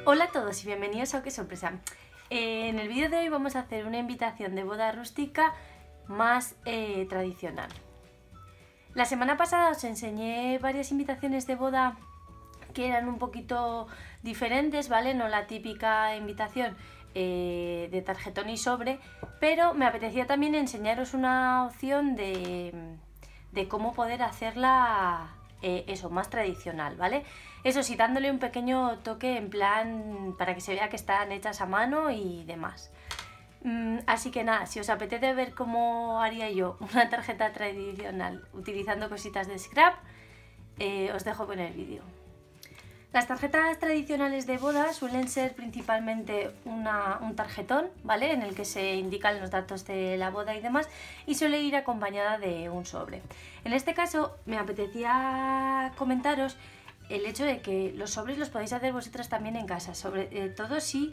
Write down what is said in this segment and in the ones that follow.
Hola a todos y bienvenidos a ¡Oh, qué sorpresa! En el vídeo de hoy vamos a hacer una invitación de boda rústica más tradicional. La semana pasada os enseñé varias invitaciones de boda que eran un poquito diferentes, ¿vale? No la típica invitación de tarjetón y sobre, pero me apetecía también enseñaros una opción de cómo poder hacerla más tradicional, ¿vale? Eso sí, dándole un pequeño toque en plan para que se vea que están hechas a mano y demás. Así que nada, si os apetece ver cómo haría yo una tarjeta tradicional utilizando cositas de scrap, os dejo con el vídeo. Las tarjetas tradicionales de boda suelen ser principalmente un tarjetón, ¿vale? En el que se indican los datos de la boda y demás, y suele ir acompañada de un sobre. En este caso me apetecía comentaros el hecho de que los sobres los podéis hacer vosotras también en casa, sobre todo si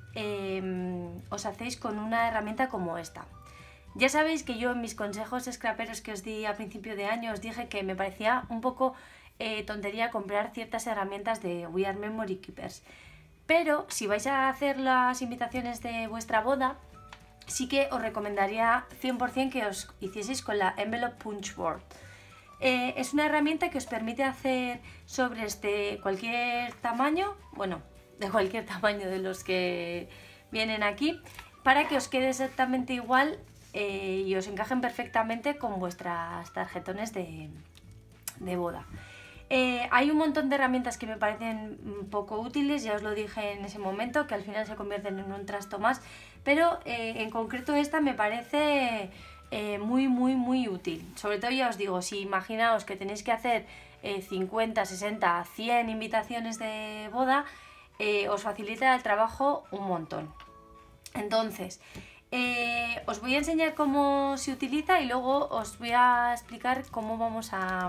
os hacéis con una herramienta como esta. Ya sabéis que yo en mis consejos scraperos que os di a principio de año os dije que me parecía un poco tontería comprar ciertas herramientas de We Are Memory Keepers, pero si vais a hacer las invitaciones de vuestra boda, sí que os recomendaría 100% que os hicieseis con la Envelope Punch Board. Es una herramienta que os permite hacer sobres de cualquier tamaño, bueno, de cualquier tamaño de los que vienen aquí, para que os quede exactamente igual y os encajen perfectamente con vuestras tarjetones de boda. Hay un montón de herramientas que me parecen poco útiles, ya os lo dije en ese momento, que al final se convierten en un trasto más, pero en concreto esta me parece muy útil. Sobre todo, ya os digo, si imaginaos que tenéis que hacer 50, 60, 100 invitaciones de boda, os facilita el trabajo un montón. Entonces, os voy a enseñar cómo se utiliza y luego os voy a explicar cómo vamos a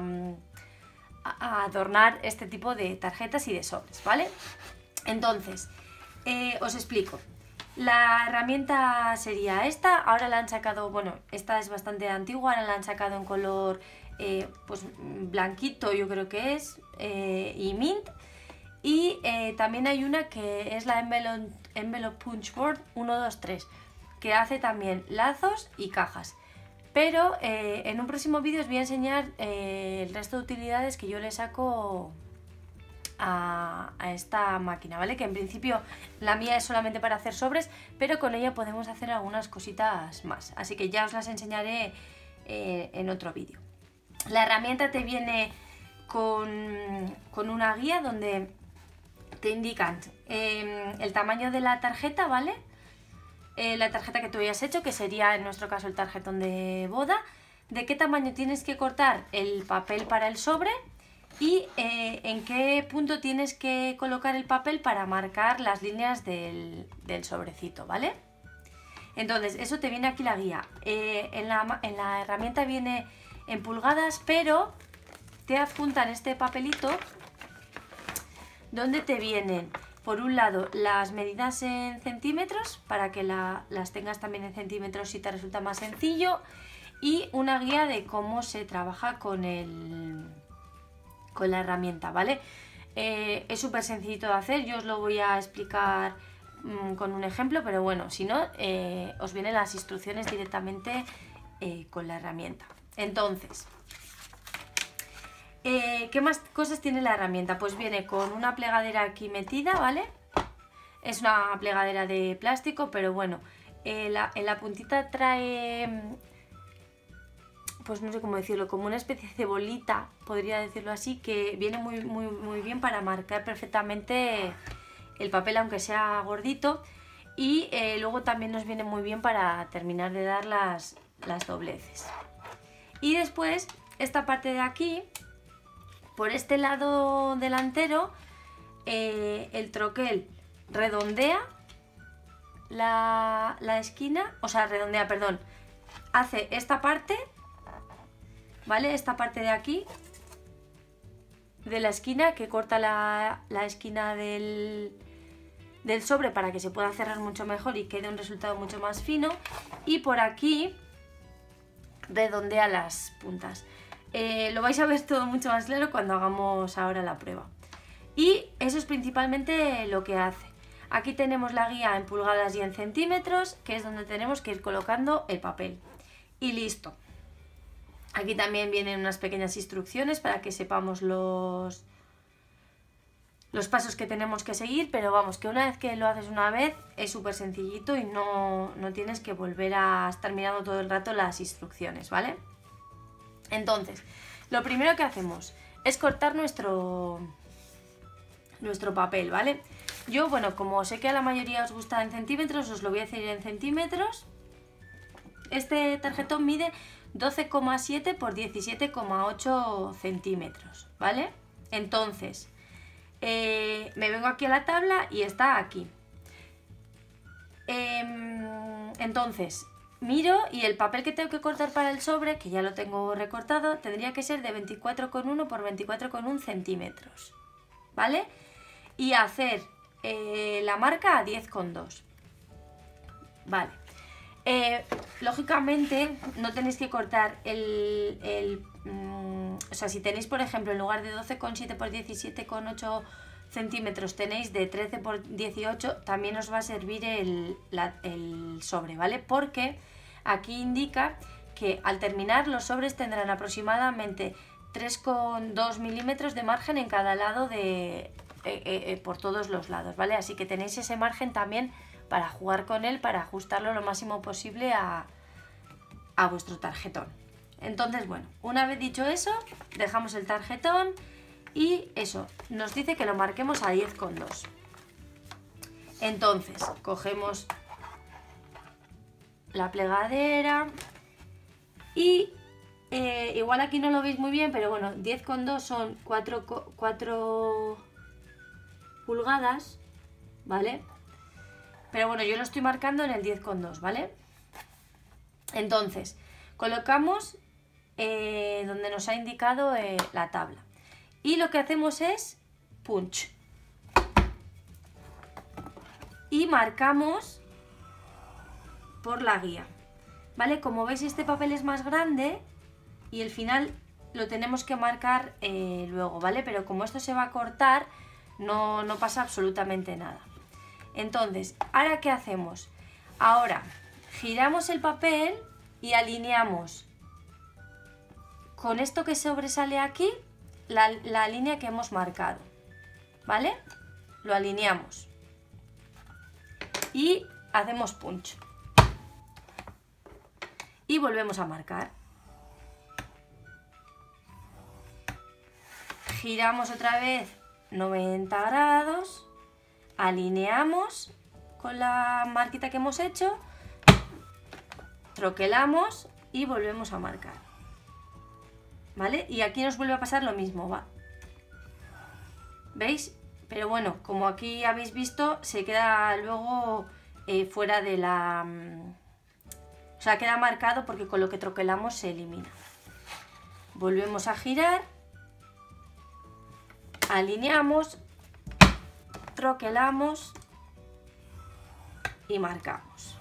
adornar este tipo de tarjetas y de sobres, ¿vale? Entonces, os explico. La herramienta sería esta, ahora la han sacado, bueno, esta es bastante antigua, ahora la han sacado en color pues blanquito, yo creo que es, y mint. Y también hay una que es la Envelope Punch Board 123, que hace también lazos y cajas. Pero en un próximo vídeo os voy a enseñar el resto de utilidades que yo le saco a esta máquina, ¿vale? Que en principio la mía es solamente para hacer sobres, pero con ella podemos hacer algunas cositas más. Así que ya os las enseñaré en otro vídeo. La herramienta te viene con una guía donde te indican el tamaño de la tarjeta, ¿vale? La tarjeta que tú hayas hecho, que sería en nuestro caso el tarjetón de boda, de qué tamaño tienes que cortar el papel para el sobre y en qué punto tienes que colocar el papel para marcar las líneas del sobrecito, ¿vale? Entonces, eso te viene aquí la guía. En la herramienta viene en pulgadas, pero te adjuntan este papelito donde te vienen, por un lado, las medidas en centímetros, para que las tengas también en centímetros si te resulta más sencillo, y una guía de cómo se trabaja con la herramienta, ¿vale? Es súper sencillito de hacer, yo os lo voy a explicar con un ejemplo, pero bueno, si no, os vienen las instrucciones directamente con la herramienta. Entonces, ¿qué más cosas tiene la herramienta? Pues viene con una plegadera aquí metida, ¿vale? Es una plegadera de plástico, pero bueno, en la puntita trae, pues no sé cómo decirlo, como una especie de bolita, podría decirlo así, que viene muy bien para marcar perfectamente el papel, aunque sea gordito, y luego también nos viene muy bien para terminar de dar las dobleces. Y después, esta parte de aquí, por este lado delantero, el troquel redondea la esquina, o sea, redondea, perdón, hace esta parte, ¿vale? Esta parte de aquí, de la esquina, que corta la esquina del sobre para que se pueda cerrar mucho mejor y quede un resultado mucho más fino, y por aquí redondea las puntas. Lo vais a ver todo mucho más claro cuando hagamos ahora la prueba. Y eso es principalmente lo que hace. Aquí tenemos la guía en pulgadas y en centímetros, que es donde tenemos que ir colocando el papel. Y listo. Aquí también vienen unas pequeñas instrucciones para que sepamos los pasos que tenemos que seguir, pero vamos, que una vez que lo haces una vez es súper sencillito y no tienes que volver a estar mirando todo el rato las instrucciones, ¿vale? Entonces, lo primero que hacemos es cortar nuestro papel, ¿vale? Yo, bueno, como sé que a la mayoría os gusta en centímetros, os lo voy a decir en centímetros. Este tarjetón mide 12,7 por 17,8 centímetros, ¿vale? Entonces, me vengo aquí a la tabla y está aquí. Entonces, miro y el papel que tengo que cortar para el sobre, que ya lo tengo recortado, tendría que ser de 24,1 por 24,1 centímetros, ¿vale? Y hacer la marca a 10,2. Vale. Lógicamente no tenéis que cortar o sea, si tenéis, por ejemplo, en lugar de 12,7 por 17,8 centímetros tenéis de 13 por 18, también os va a servir el sobre, ¿vale? Porque aquí indica que al terminar los sobres tendrán aproximadamente 3,2 milímetros de margen en cada lado por todos los lados, ¿vale? Así que tenéis ese margen también para jugar con él, para ajustarlo lo máximo posible a vuestro tarjetón. Entonces, bueno, una vez dicho eso, dejamos el tarjetón y eso, nos dice que lo marquemos a 10,2. Entonces, cogemos la plegadera y igual aquí no lo veis muy bien, pero bueno, 10,2 son 4 pulgadas, ¿vale? Pero bueno, yo lo estoy marcando en el 10,2, ¿vale? Entonces, colocamos donde nos ha indicado la tabla. Y lo que hacemos es punch. Y marcamos por la guía, ¿vale? Como veis, este papel es más grande y el final lo tenemos que marcar luego, ¿vale? Pero como esto se va a cortar, no pasa absolutamente nada. Entonces, ¿ahora qué hacemos? Ahora giramos el papel y alineamos con esto que sobresale aquí la línea que hemos marcado, ¿vale? Lo alineamos y hacemos punch y volvemos a marcar. Giramos otra vez 90 grados, alineamos con la marquita que hemos hecho, troquelamos y volvemos a marcar, ¿vale? Y aquí nos vuelve a pasar lo mismo, ¿va? ¿Veis? Pero bueno, como aquí habéis visto, se queda luego fuera de la... o sea, queda marcado porque con lo que troquelamos se elimina. Volvemos a girar, alineamos, troquelamos y marcamos.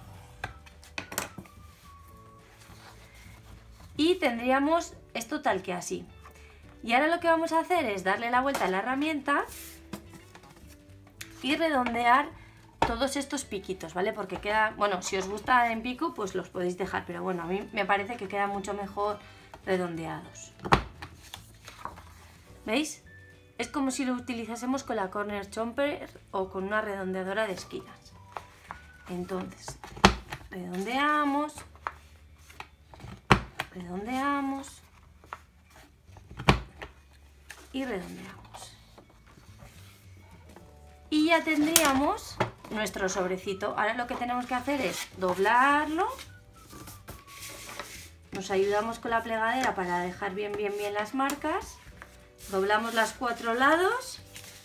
Y tendríamos esto tal que así. Y ahora lo que vamos a hacer es darle la vuelta a la herramienta y redondear todos estos piquitos, ¿vale? Porque queda, bueno, si os gusta en pico, pues los podéis dejar, pero bueno, a mí me parece que quedan mucho mejor redondeados. ¿Veis? Es como si lo utilizásemos con la corner chomper o con una redondeadora de esquinas. Entonces, redondeamos, redondeamos y redondeamos. Y ya tendríamos nuestro sobrecito. Ahora lo que tenemos que hacer es doblarlo. Nos ayudamos con la plegadera para dejar bien las marcas. Doblamos los 4 lados.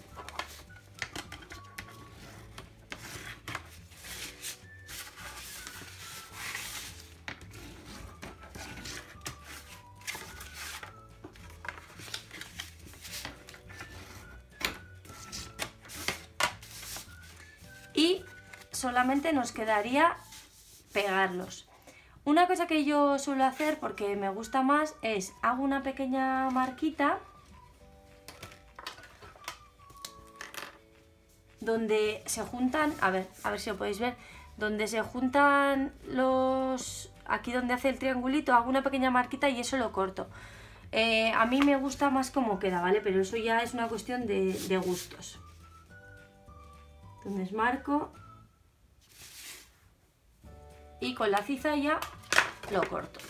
Y solamente nos quedaría pegarlos. Una cosa que yo suelo hacer, porque me gusta más, es hago una pequeña marquita donde se juntan, a ver si lo podéis ver, donde se juntan los... Aquí donde hace el triangulito hago una pequeña marquita y eso lo corto. A mí me gusta más como queda, ¿vale? Pero eso ya es una cuestión de gustos. Entonces marco y con la cizalla lo corto.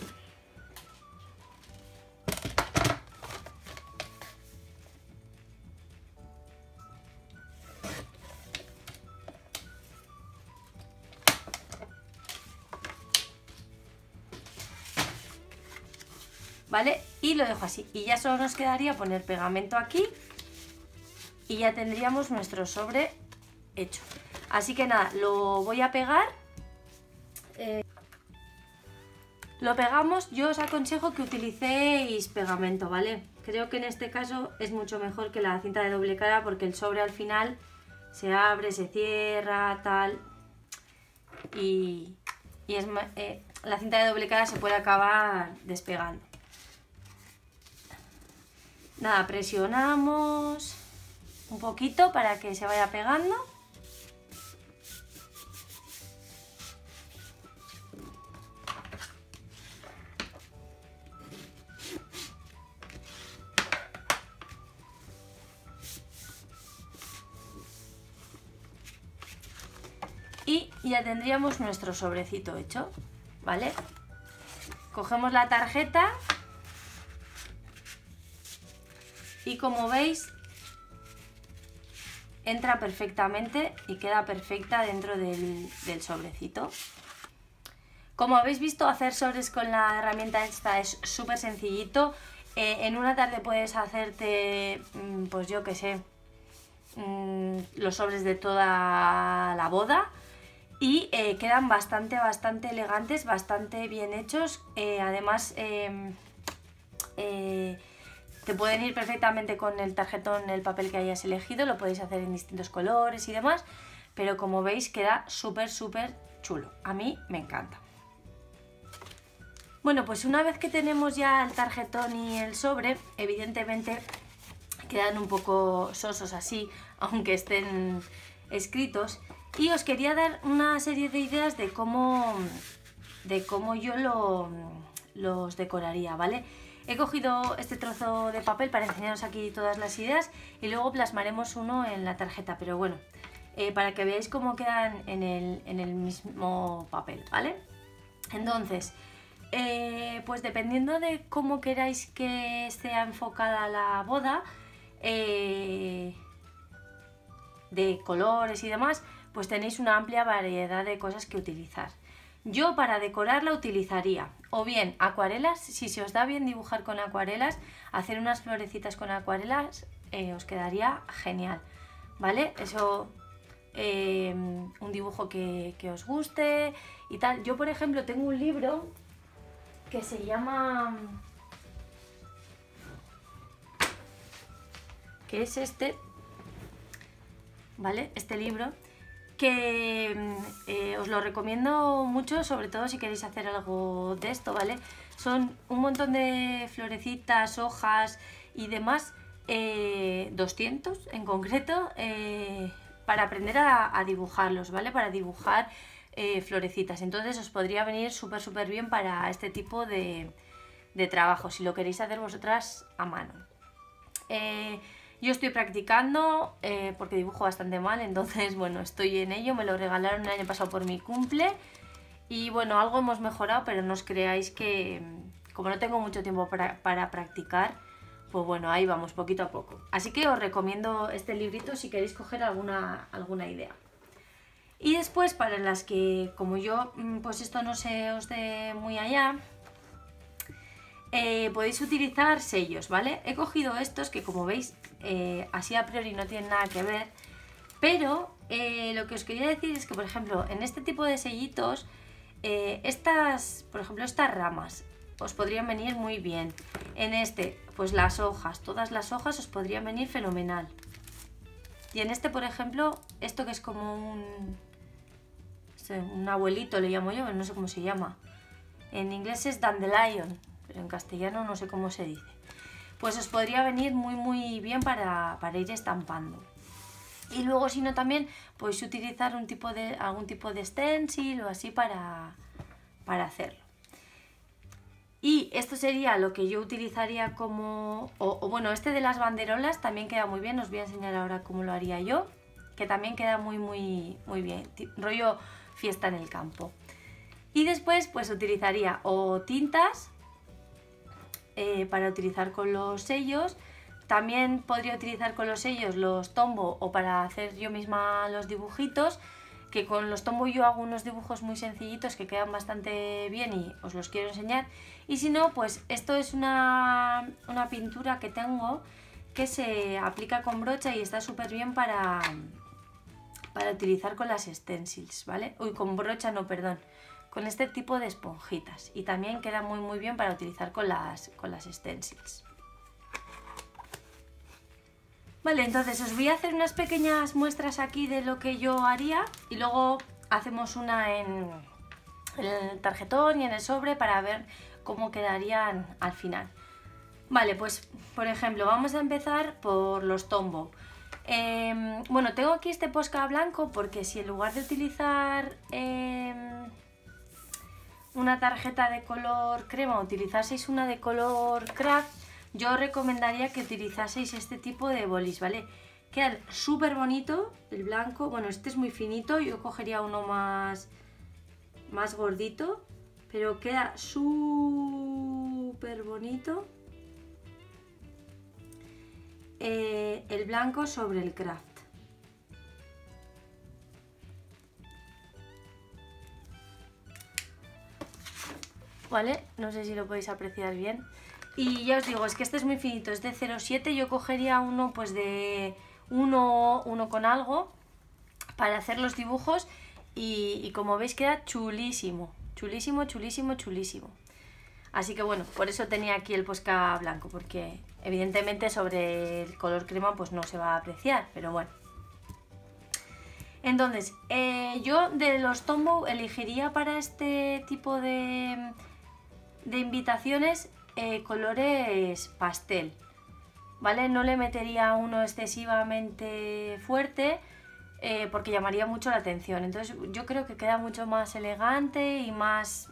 ¿Vale? Y lo dejo así. Y ya solo nos quedaría poner pegamento aquí y ya tendríamos nuestro sobre hecho. Así que nada, lo voy a pegar. Lo pegamos, yo os aconsejo que utilicéis pegamento, ¿vale? Creo que en este caso es mucho mejor que la cinta de doble cara porque el sobre al final se abre, se cierra, tal. Y es, la cinta de doble cara se puede acabar despegando. Nada, presionamos un poquito para que se vaya pegando. Y ya tendríamos nuestro sobrecito hecho, ¿vale? Cogemos la tarjeta y como veis entra perfectamente y queda perfecta dentro del sobrecito. Como habéis visto, hacer sobres con la herramienta esta es súper sencillito. En una tarde puedes hacerte, pues yo qué sé, los sobres de toda la boda y quedan bastante elegantes, bastante bien hechos. Además te pueden ir perfectamente con el tarjetón, el papel que hayas elegido, lo podéis hacer en distintos colores y demás, pero como veis queda súper chulo. A mí me encanta. Bueno, pues una vez que tenemos ya el tarjetón y el sobre, evidentemente quedan un poco sosos así, aunque estén escritos, y os quería dar una serie de ideas de cómo yo los decoraría, ¿vale? He cogido este trozo de papel para enseñaros aquí todas las ideas y luego plasmaremos uno en la tarjeta, pero bueno, para que veáis cómo quedan en el mismo papel, ¿vale? Entonces, pues dependiendo de cómo queráis que sea enfocada la boda, de colores y demás, pues tenéis una amplia variedad de cosas que utilizar. Yo para decorarla utilizaría o bien acuarelas, si se os da bien dibujar con acuarelas, hacer unas florecitas con acuarelas os quedaría genial, ¿vale? Eso, un dibujo que os guste y tal. Yo, por ejemplo, tengo un libro que se llama... que es este, ¿vale? Este libro que os lo recomiendo mucho, sobre todo si queréis hacer algo de esto, ¿vale? Son un montón de florecitas, hojas y demás, 200 en concreto, para aprender a dibujarlos, ¿vale? Para dibujar florecitas. Entonces os podría venir súper bien para este tipo de trabajo, si lo queréis hacer vosotras a mano. Yo estoy practicando porque dibujo bastante mal, entonces bueno, estoy en ello. Me lo regalaron el año pasado por mi cumple y bueno, algo hemos mejorado, pero no os creáis que como no tengo mucho tiempo para practicar, pues bueno, ahí vamos poquito a poco. Así que os recomiendo este librito si queréis coger alguna idea. Y después, para las que como yo, pues esto no se os dé muy allá, podéis utilizar sellos, ¿vale? He cogido estos que como veis así a priori no tienen nada que ver, pero lo que os quería decir es que, por ejemplo, en este tipo de sellitos, por ejemplo, estas ramas os podrían venir muy bien. En este, pues las hojas, todas las hojas os podrían venir fenomenal. Y en este, por ejemplo, esto que es como un abuelito, le llamo yo, pero no sé cómo se llama. En inglés es dandelion, pero en castellano no sé cómo se dice. Pues os podría venir muy bien para ir estampando. Y luego si no también podéis utilizar algún tipo de stencil o así para hacerlo. Y esto sería lo que yo utilizaría como... bueno, este de las banderolas también queda muy bien, os voy a enseñar ahora cómo lo haría yo, que también queda muy bien, rollo fiesta en el campo. Y después pues utilizaría o tintas para utilizar con los sellos. También podría utilizar con los sellos los Tombow o para hacer yo misma los dibujitos, que con los Tombow yo hago unos dibujos muy sencillitos que quedan bastante bien y os los quiero enseñar. Y si no, pues esto es una pintura que tengo que se aplica con brocha y está súper bien para utilizar con las stencils, ¿vale? Uy, con brocha no, perdón, con este tipo de esponjitas, y también queda muy bien para utilizar con las stencils. Vale, entonces os voy a hacer unas pequeñas muestras aquí de lo que yo haría y luego hacemos una en el tarjetón y en el sobre para ver cómo quedarían al final. Vale, pues por ejemplo vamos a empezar por los Tombow. Bueno, tengo aquí este Posca blanco porque si en lugar de utilizar una tarjeta de color crema utilizaseis una de color craft, yo os recomendaría que utilizaseis este tipo de bolis, ¿vale? Quedan súper bonito el blanco. Bueno, este es muy finito, yo cogería uno más gordito, pero queda súper bonito el blanco sobre el craft. Vale, no sé si lo podéis apreciar bien. Y ya os digo, es que este es muy finito, es de 0,7, yo cogería uno pues de 1 con algo para hacer los dibujos y como veis queda chulísimo, chulísimo, chulísimo, chulísimo. Así que bueno, por eso tenía aquí el Posca blanco, porque evidentemente sobre el color crema pues no se va a apreciar, pero bueno. Entonces, yo de los Tombow elegiría para este tipo de invitaciones colores pastel, ¿vale? No le metería uno excesivamente fuerte porque llamaría mucho la atención. Entonces yo creo que queda mucho más elegante y más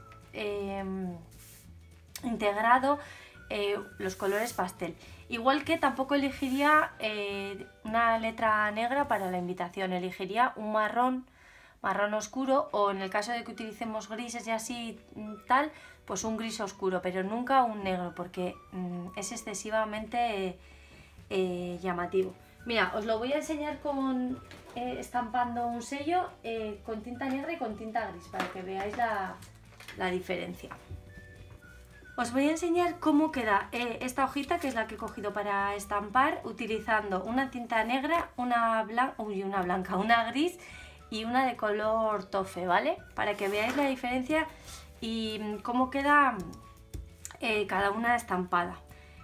integrado los colores pastel. Igual que tampoco elegiría una letra negra para la invitación, elegiría un marrón oscuro, o en el caso de que utilicemos grises y así tal, pues un gris oscuro, pero nunca un negro porque es excesivamente llamativo. Mira, os lo voy a enseñar con estampando un sello con tinta negra y con tinta gris para que veáis la diferencia. Os voy a enseñar cómo queda esta hojita, que es la que he cogido para estampar, utilizando una tinta negra, una blanca, una gris y una de color tofe, ¿vale? Para que veáis la diferencia y cómo queda cada una estampada.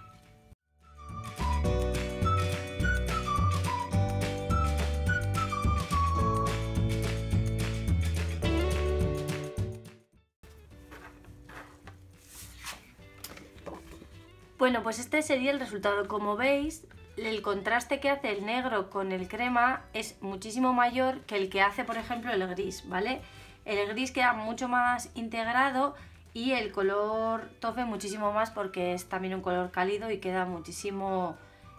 Bueno, pues este sería el resultado. Como veis, el contraste que hace el negro con el crema es muchísimo mayor que el que hace, por ejemplo, el gris, ¿vale? El gris queda mucho más integrado y el color tofe muchísimo más porque es también un color cálido y queda muchísimo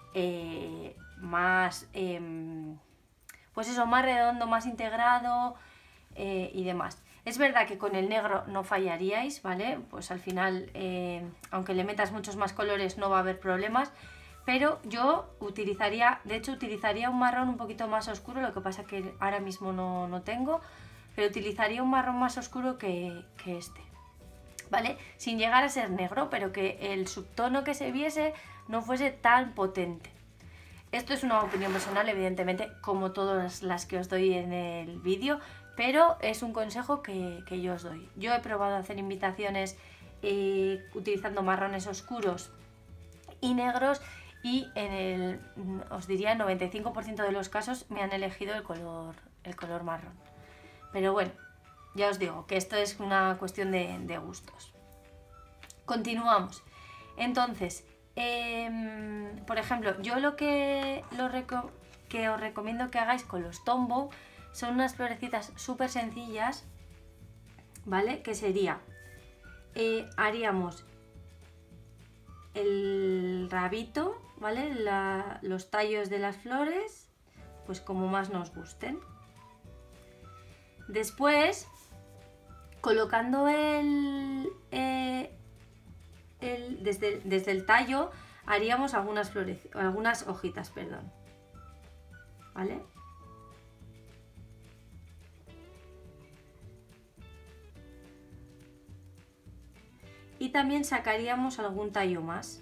más, pues eso, más redondo, más integrado y demás. Es verdad que con el negro no fallaríais, ¿vale? Pues al final, aunque le metas muchos más colores no va a haber problemas, pero yo utilizaría, de hecho utilizaría un marrón un poquito más oscuro, lo que pasa que ahora mismo no tengo, pero utilizaría un marrón más oscuro que este, ¿vale? Sin llegar a ser negro, pero que el subtono que se viese no fuese tan potente. Esto es una opinión personal, evidentemente, como todas las que os doy en el vídeo, pero es un consejo que yo os doy. Yo he probado a hacer invitaciones utilizando marrones oscuros y negros y os diría, el 95% de los casos me han elegido el color marrón. Pero bueno, ya os digo que esto es una cuestión de gustos. Continuamos. Entonces, por ejemplo, yo que os recomiendo que hagáis con los Tombow son unas florecitas súper sencillas, ¿vale? Que sería, haríamos el rabito, ¿vale? Los tallos de las flores, pues como más nos gusten. Después, colocando desde el tallo, haríamos algunas hojitas, perdón, ¿vale? Y también sacaríamos algún tallo más.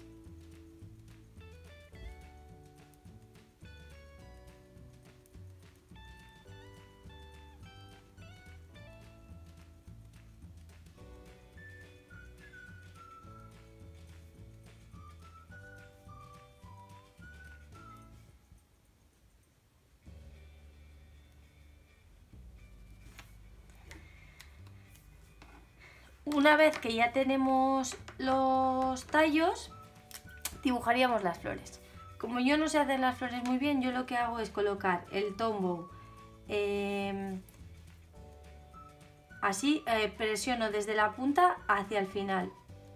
Una vez que ya tenemos los tallos, dibujaríamos las flores. Como yo no sé hacer las flores muy bien, yo lo que hago es colocar el Tombow así, presiono desde la punta hacia el final.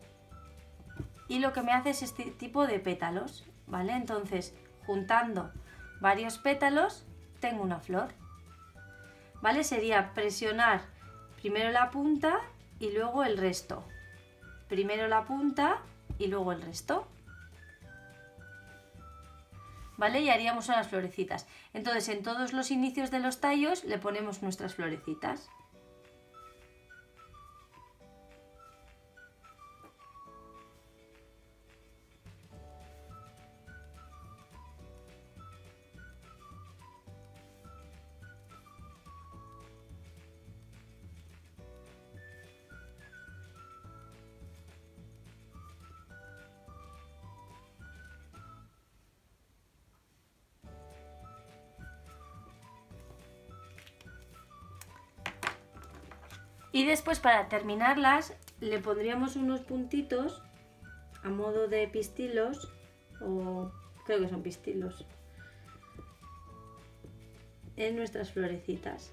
Y lo que me hace es este tipo de pétalos, ¿vale? Entonces, juntando varios pétalos, tengo una flor, ¿vale? Sería presionar primero la punta y luego el resto. Primero la punta y luego el resto. ¿Vale? Y haríamos unas florecitas. Entonces, en todos los inicios de los tallos le ponemos nuestras florecitas. Y después, para terminarlas, le pondríamos unos puntitos a modo de pistilos, o creo que son pistilos, en nuestras florecitas.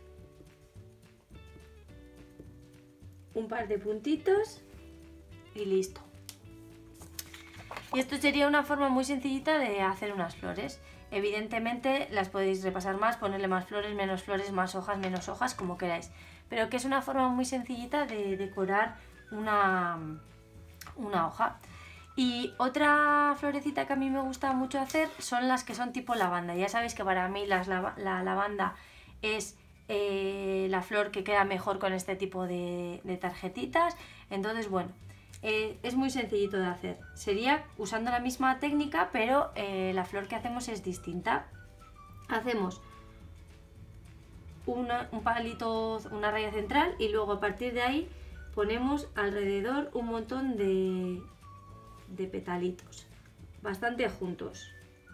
Un par de puntitos y listo. Y esto sería una forma muy sencillita de hacer unas flores. Evidentemente las podéis repasar más, ponerle más flores, más hojas, menos hojas, como queráis. Pero que es una forma muy sencillita de decorar una hoja. Y otra florecita que a mí me gusta mucho hacer son las que son tipo lavanda. Ya sabéis que para mí la lavanda es la flor que queda mejor con este tipo de tarjetitas. Entonces, bueno, es muy sencillito de hacer. Sería usando la misma técnica, pero la flor que hacemos es distinta. Hacemos un palito, una raya central, y luego a partir de ahí ponemos alrededor un montón de petalitos, bastante juntos.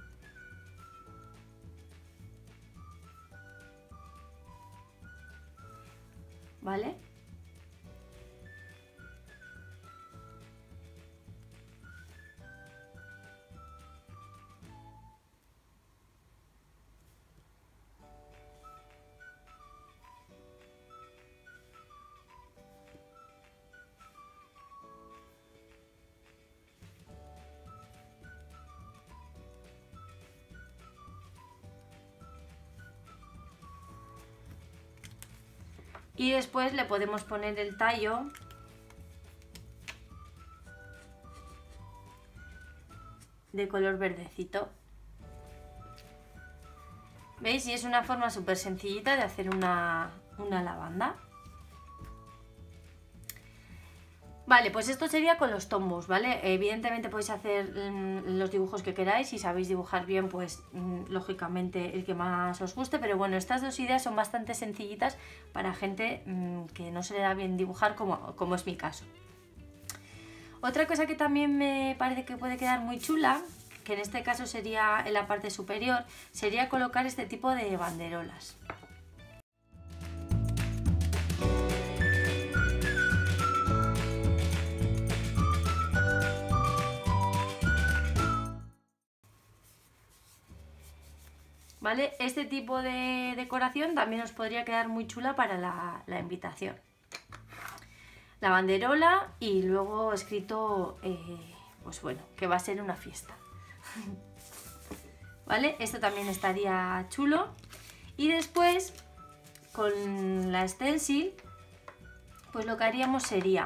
¿Vale? Y después le podemos poner el tallo de color verdecito. ¿Veis? Y es una forma súper sencillita de hacer una lavanda. Vale, pues esto sería con los Tombows, ¿vale? Evidentemente podéis hacer los dibujos que queráis. Si sabéis dibujar bien, pues lógicamente el que más os guste. Pero bueno, estas dos ideas son bastante sencillitas para gente que no se le da bien dibujar, como es mi caso. Otra cosa que también me parece que puede quedar muy chula, que en este caso sería en la parte superior, sería colocar este tipo de banderolas. ¿vale? Este tipo de decoración también os podría quedar muy chula para la invitación. La banderola y luego escrito, pues bueno, que va a ser una fiesta. ¿Vale? Esto también estaría chulo. Y después, con la stencil, pues lo que haríamos sería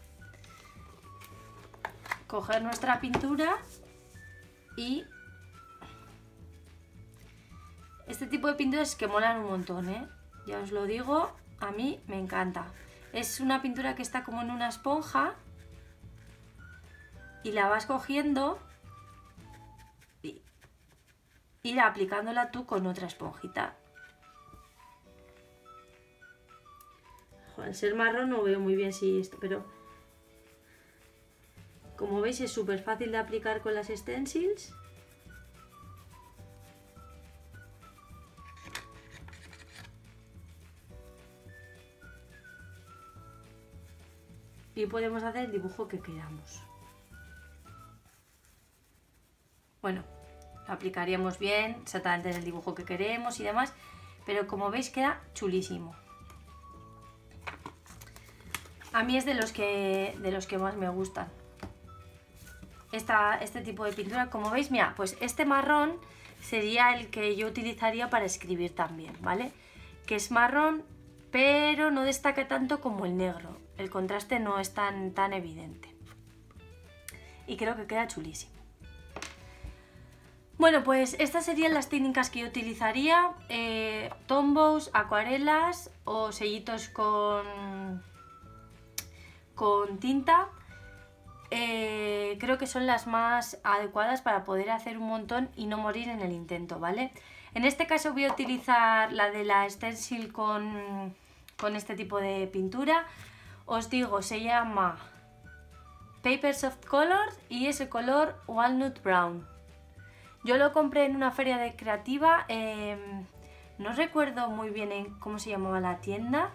coger nuestra pintura y este tipo de pinturas que molan un montón, ¿eh? Ya os lo digo, a mí me encanta. Es una pintura que está como en una esponja y la vas cogiendo y ir aplicándola tú con otra esponjita. Al ser marrón no veo muy bien si esto, pero como veis es súper fácil de aplicar con las stencils. Y podemos hacer el dibujo que queramos. Bueno, lo aplicaríamos bien, exactamente en el dibujo que queremos y demás, pero como veis queda chulísimo. A mí es de los que más me gustan. Este tipo de pintura, como veis, mira, pues este marrón sería el que yo utilizaría para escribir también, ¿vale? Que es marrón, pero no destaca tanto como el negro. El contraste no es tan evidente. Y creo que queda chulísimo. Bueno, pues estas serían las técnicas que yo utilizaría. Tombows, acuarelas o sellitos con tinta. Creo que son las más adecuadas para poder hacer un montón y no morir en el intento, ¿vale? En este caso voy a utilizar la de la stencil con este tipo de pintura. Os digo, se llama Paper Soft Colors y es el color Walnut Brown. Yo lo compré en una feria de creativa, no recuerdo muy bien cómo se llamaba la tienda,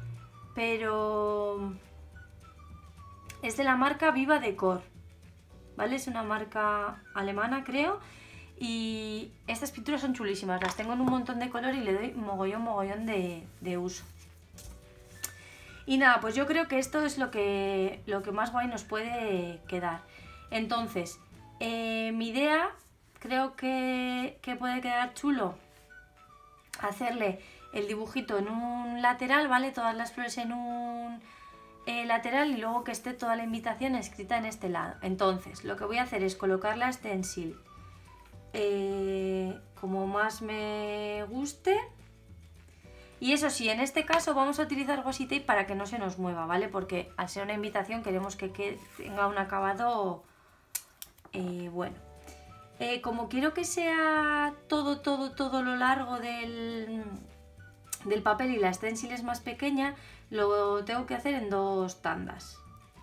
pero es de la marca Viva Decor, ¿vale? Es una marca alemana, creo, y estas pinturas son chulísimas, las tengo en un montón de color y le doy mogollón de uso. Y nada, pues yo creo que esto es lo que más guay nos puede quedar. Entonces, mi idea, creo que puede quedar chulo hacerle el dibujito en un lateral, ¿vale? Todas las flores en un lateral y luego que esté toda la invitación escrita en este lado. Entonces, lo que voy a hacer es colocar la stencil como más me guste. Y eso sí, en este caso vamos a utilizar washi tape para que no se nos mueva, ¿vale? Porque al ser una invitación queremos que tenga un acabado bueno. Como quiero que sea todo lo largo del papel y la stencil es más pequeña, lo tengo que hacer en 2 tandas.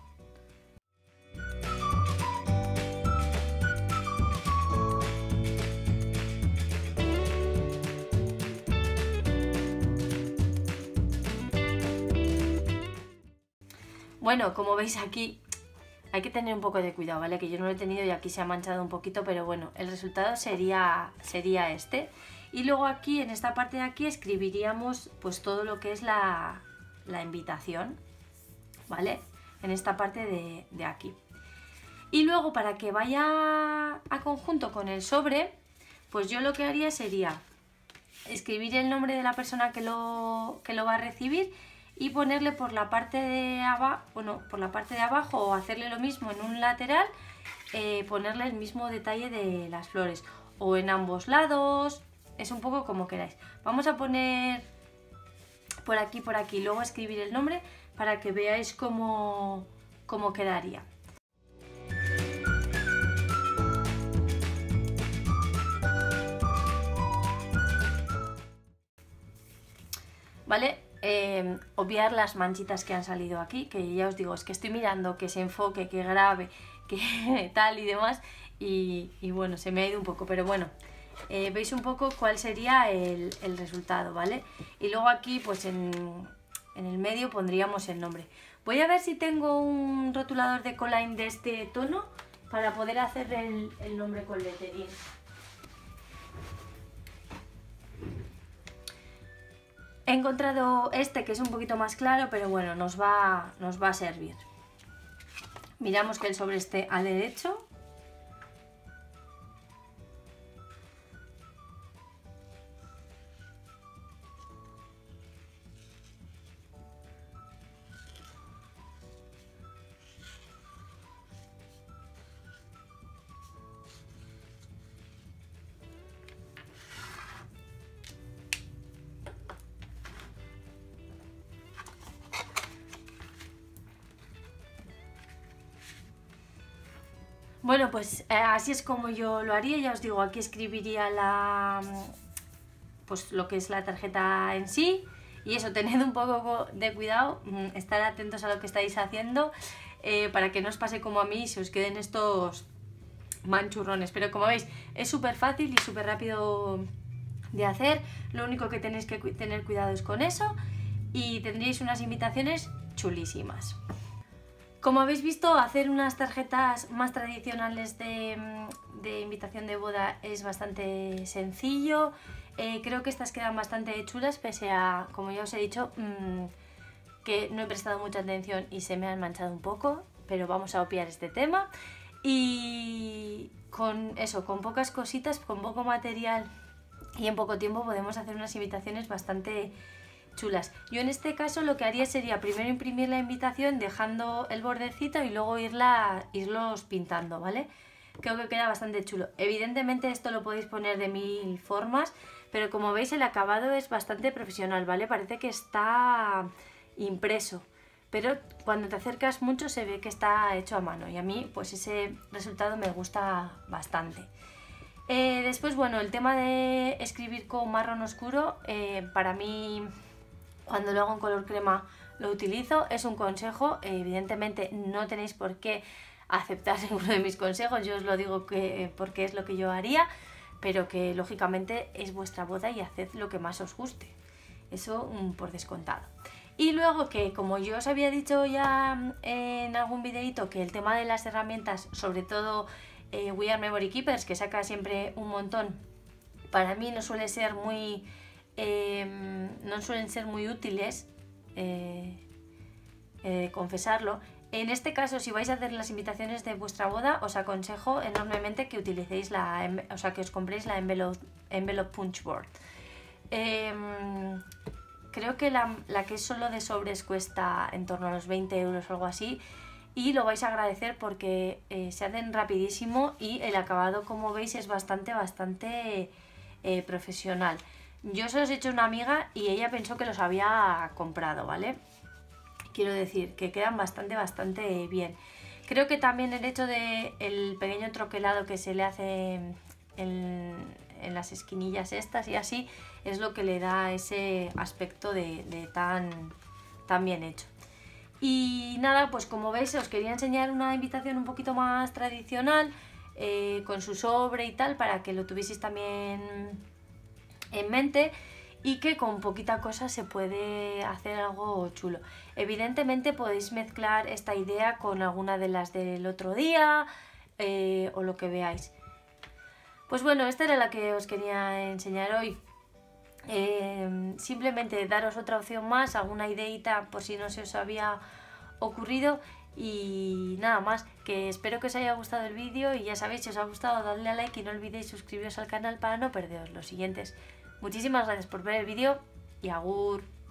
Bueno, como veis aquí hay que tener un poco de cuidado, ¿vale? Que yo no lo he tenido y aquí se ha manchado un poquito, pero bueno, el resultado sería este. Y luego aquí, en esta parte de aquí, escribiríamos pues todo lo que es la invitación, ¿vale? En esta parte de aquí. Y luego, para que vaya a conjunto con el sobre, pues yo lo que haría sería escribir el nombre de la persona que lo va a recibir y ponerle por la parte de abajo, o hacerle lo mismo en un lateral, ponerle el mismo detalle de las flores, o en ambos lados, es un poco como queráis. Vamos a poner por aquí, luego escribir el nombre para que veáis cómo quedaría. ¿Vale? Obviar las manchitas que han salido aquí, que ya os digo, es que estoy mirando que se enfoque, que grabe, que tal y demás, y bueno, se me ha ido un poco, pero bueno, veis un poco cuál sería el resultado, ¿vale? Y luego aquí, pues en el medio pondríamos el nombre. Voy a ver si tengo un rotulador de Coline de este tono para poder hacer el nombre con letterín. He encontrado este que es un poquito más claro, pero bueno, nos va a servir. Miramos que el sobre esté al derecho. Bueno, pues así es como yo lo haría. Ya os digo, aquí escribiría pues lo que es la tarjeta en sí. Y eso, tened un poco de cuidado, estar atentos a lo que estáis haciendo, para que no os pase como a mí y se os queden estos manchurrones. Pero como veis, es súper fácil y súper rápido de hacer. Lo único que tenéis que tener cuidado es con eso y tendréis unas invitaciones chulísimas. Como habéis visto, hacer unas tarjetas más tradicionales de invitación de boda es bastante sencillo. Creo que estas quedan bastante chulas, pese a, como ya os he dicho, que no he prestado mucha atención y se me han manchado un poco, pero vamos a obviar este tema. Y con eso, con pocas cositas, con poco material y en poco tiempo podemos hacer unas invitaciones bastante chulas. Yo en este caso lo que haría sería primero imprimir la invitación dejando el bordecito y luego irlos pintando, ¿vale? Creo que queda bastante chulo. Evidentemente esto lo podéis poner de 1000 formas, pero como veis el acabado es bastante profesional, ¿vale? Parece que está impreso, pero cuando te acercas mucho se ve que está hecho a mano y a mí pues ese resultado me gusta bastante. Después, bueno, el tema de escribir con marrón oscuro, para mí, cuando lo hago en color crema lo utilizo, es un consejo. Evidentemente no tenéis por qué aceptar ninguno de mis consejos, yo os lo digo porque es lo que yo haría, pero que lógicamente es vuestra boda y haced lo que más os guste, eso por descontado. Y luego que, como yo os había dicho ya en algún videito, que el tema de las herramientas, sobre todo We Are Memory Keepers, que saca siempre un montón, para mí no suelen ser muy útiles, confesarlo. En este caso, si vais a hacer las invitaciones de vuestra boda, os aconsejo enormemente que utilicéis que os compréis la Envelope Punch Board. Creo que la que es solo de sobres cuesta en torno a los 20 euros o algo así, y lo vais a agradecer porque se hacen rapidísimo y el acabado, como veis, es bastante profesional. Yo se los he hecho a una amiga y ella pensó que los había comprado, ¿vale? Quiero decir que quedan bastante bien. Creo que también el hecho de el pequeño troquelado que se le hace en las esquinillas estas y así es lo que le da ese aspecto de tan bien hecho. Y nada, pues como veis os quería enseñar una invitación un poquito más tradicional, con su sobre y tal, para que lo tuvieseis también en mente, y que con poquita cosa se puede hacer algo chulo. Evidentemente podéis mezclar esta idea con alguna de las del otro día, o lo que veáis. Pues bueno, esta era la que os quería enseñar hoy. Simplemente daros otra opción más, alguna ideita por si no se os había ocurrido, y nada más, que espero que os haya gustado el vídeo, y ya sabéis, si os ha gustado dadle a like y no olvidéis suscribiros al canal para no perderos los siguientes. Muchísimas gracias por ver el vídeo y agur.